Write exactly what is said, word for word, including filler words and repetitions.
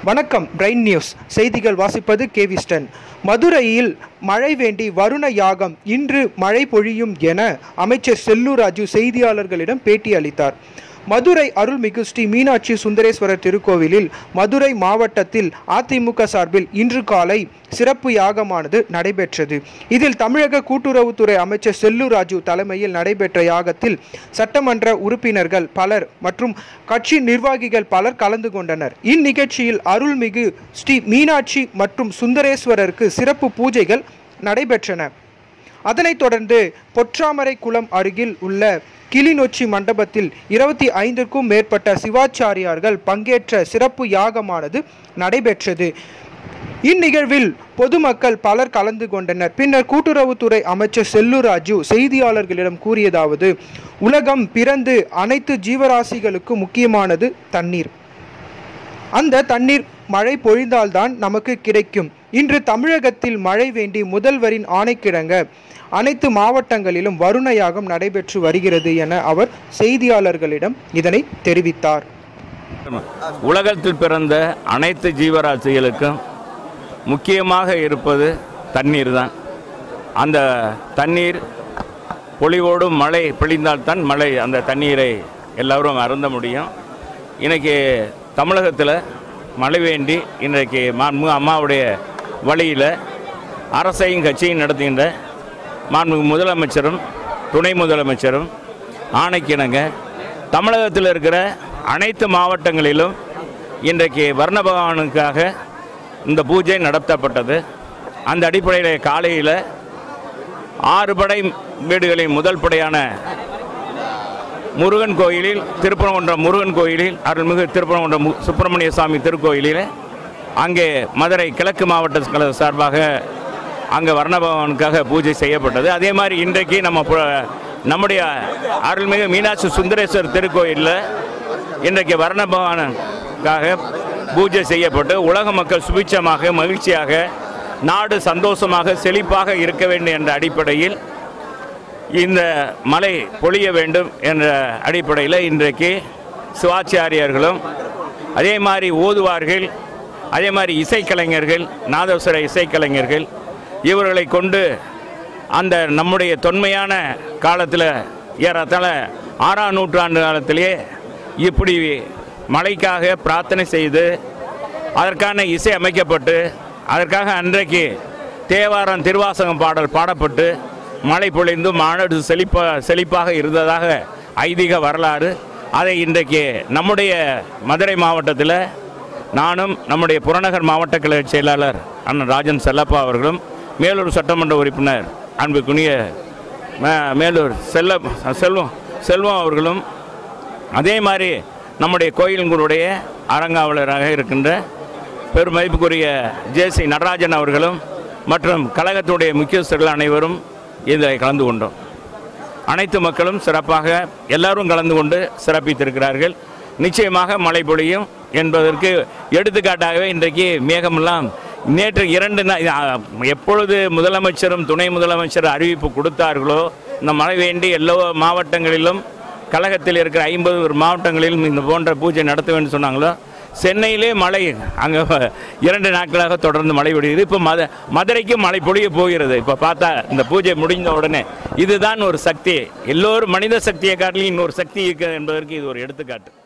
வணக்கம். Brain news செய்திகள் வாசிப்பது கேவிஸ்டன். மதுரையில் மழை வேண்டி வருண யாகம், இன்று மழை பொழியும் என அமைச்சர் செல்லூர் ராஜு செய்தியாளர்களிடம் பேட்டி அளித்தார். மதுரை அருள்மிகு ஸ்ரீ மீனாட்சி சுந்தரேஸ்வரர் திருக்கோவிலில் மதுரை மாவட்டத்தில் அதிமுக சார்பில் இன்று காலை சிறப்பு யாகமானது நடைபெற்றது. இதில் தமிழக கூட்டுறவுத்துறை அமைச்சர் செல்லூர் ராஜு தலைமையில் நடைபெற்ற யாகத்தில் சட்டமன்ற உறுப்பினர்கள் பலர் மற்றும் கட்சி நிர்வாகிகள் பலர் கலந்து கொண்டனர். இந்நிகழ்ச்சியில் அருள்மிகு ஸ்ரீ மீனாட்சி மற்றும் சுந்தரேஸ்வரருக்கு சிறப்பு பூஜைகள் நடைபெற்றன. அதனைத் தொடர்ந்து பொற்றாமரை குளம் அருகில் உள்ள கிளிநொச்சி மண்டபத்தில் இருபத்தி ஐந்திற்கும் மேற்பட்ட சிவாச்சாரியார்கள் பங்கேற்ற சிறப்பு யாகமானது நடைபெற்றது. இந்நிகழ்வில் பொதுமக்கள் பலர் கலந்து கொண்டனர். பின்னர் கூட்டுறவுத்துறை அமைச்சர் செல்லூர் ராஜு செய்தியாளர்களிடம் கூறியதாவது: உலகம் பிறந்து அனைத்து ஜீவராசிகளுக்கும் முக்கியமானது தண்ணீர். அந்த தண்ணீர் மழை பொழிந்தால்தான் நமக்கு கிடைக்கும். இன்று தமிழகத்தில் மழை வேண்டி முதல்வரின் ஆணைக்கிணங்க அனைத்து மாவட்டங்களிலும் வருண யாகம் நடைபெற்று வருகிறது என அவர் செய்தியாளர்களிடம் இதனை தெரிவித்தார். உலகத்தில் பிறந்த அனைத்து ஜீவராசிகளுக்கும் முக்கியமாக இருப்பது தண்ணீர் தான். அந்த தண்ணீர் பொழிவோடும் மழை பொழிந்தால்தான் மழை அந்த தண்ணீரை எல்லோரும் அருந்த முடியும். இன்றைக்கி தமிழகத்தில் மழை வேண்டி இன்றைக்கு மாண்புமிகு அம்மாவுடைய வழியில் அரசையும் கட்சியும் நடத்துகின்ற மாண்புமிகு முதலமைச்சரும் துணை முதலமைச்சரும் ஆணைக்கிணங்க தமிழகத்தில் இருக்கிற அனைத்து மாவட்டங்களிலும் இன்றைக்கு வர்ண பகவானுக்காக இந்த பூஜை நடத்தப்பட்டது. அந்த அடிப்படையில் காலையில் ஆறு படை வீடுகளின் முதல் படையான முருகன் கோயிலில் திருப்பரங்குன்றம் முருகன் கோயிலில் அருள்மிகு திருப்பரங்குன்றம் சுப்பிரமணிய சுவாமி திருக்கோயிலில் அங்கே மதுரை கிழக்கு மாவட்ட சார்பாக அங்கே வர்ணபவனுக்காக பூஜை செய்யப்பட்டது. அதே மாதிரி இன்றைக்கு நம்ம நம்முடைய அருள்மிகு மீனாட்சி சுந்தரேஸ்வரர் திருக்கோயிலில் இன்றைக்கு வர்ணபவனுக்காக பூஜை செய்யப்பட்டு உலக மக்கள் சுபிட்சமாக மகிழ்ச்சியாக நாடு சந்தோஷமாக செழிப்பாக இருக்க வேண்டும் என்ற அடிப்படையில் இந்த மழை பொழிய வேண்டும் என்ற அடிப்படையில் இன்றைக்கு சிவாச்சாரியர்களும் அதே மாதிரி ஓதுவார்கள், அதே மாதிரி இசைக்கலைஞர்கள், நாதஸ்வர இசைக்கலைஞர்கள் இவர்களை கொண்டு அந்த நம்முடைய தொன்மையான காலத்தில் ஏறத்தாழ ஆறாம் நூற்றாண்டு காலத்திலே இப்படி மழைக்காக பிரார்த்தனை செய்து அதற்கான இசை அமைக்கப்பட்டு அதற்காக அன்றைக்கு தேவாரம் திருவாசகம் பாடல் பாடப்பட்டு மழை பொழிந்து மாநாடு செழிப்பா செழிப்பாக இருந்ததாக ஐதீக வரலாறு. அதை இன்றைக்கு நம்முடைய மதுரை மாவட்டத்தில் நானும் நம்முடைய புறநகர் மாவட்ட கழக செயலாளர் அண்ணன் ராஜன் செல்லப்பா அவர்களும் மேலூர் சட்டமன்ற உறுப்பினர் அன்புக்குரிய மேலூர் செல்ல செல்வம் செல்வம் அவர்களும் அதே மாதிரி நம்முடைய கோயில்களுடைய அரங்காவலராக இருக்கின்ற பெருமதிப்புக்குரிய ஜே சி நடராஜன் அவர்களும் மற்றும் கழகத்துடைய முக்கியஸ்தர்கள் அனைவரும் இதில் கலந்து கொண்டோம். அனைத்து மக்களும் சிறப்பாக எல்லாரும் கலந்து கொண்டு சிறப்பித்திருக்கிறார்கள். நிச்சயமாக மழை பொழியும் என்பதற்கு எடுத்துக்காட்டாகவே இன்றைக்கு மேகமெல்லாம் நேற்று இரண்டு நாள் எப்பொழுது முதலமைச்சரும் துணை முதலமைச்சர் அறிவிப்பு கொடுத்தார்களோ இந்த மழை வேண்டி எல்லா மாவட்டங்களிலும் கழகத்தில் இருக்கிற ஐம்பது மாவட்டங்களிலும் இந்த போன்ற பூஜை நடத்த வேண்டும் சொன்னாங்களோ, சென்னையிலே மழை அங்கே இரண்டு நாட்களாக தொடர்ந்து மழை பொழியுது. இப்போ மத மதுரைக்கும் மழை பொழிய போகிறது. இப்போ பார்த்தா இந்த பூஜை முடிந்த உடனே இதுதான் ஒரு சக்தி. எல்லோரும் மனித சக்தியை காட்டிலும் இன்னொரு சக்தி இருக்குது என்பதற்கு இது ஒரு எடுத்துக்காட்டு.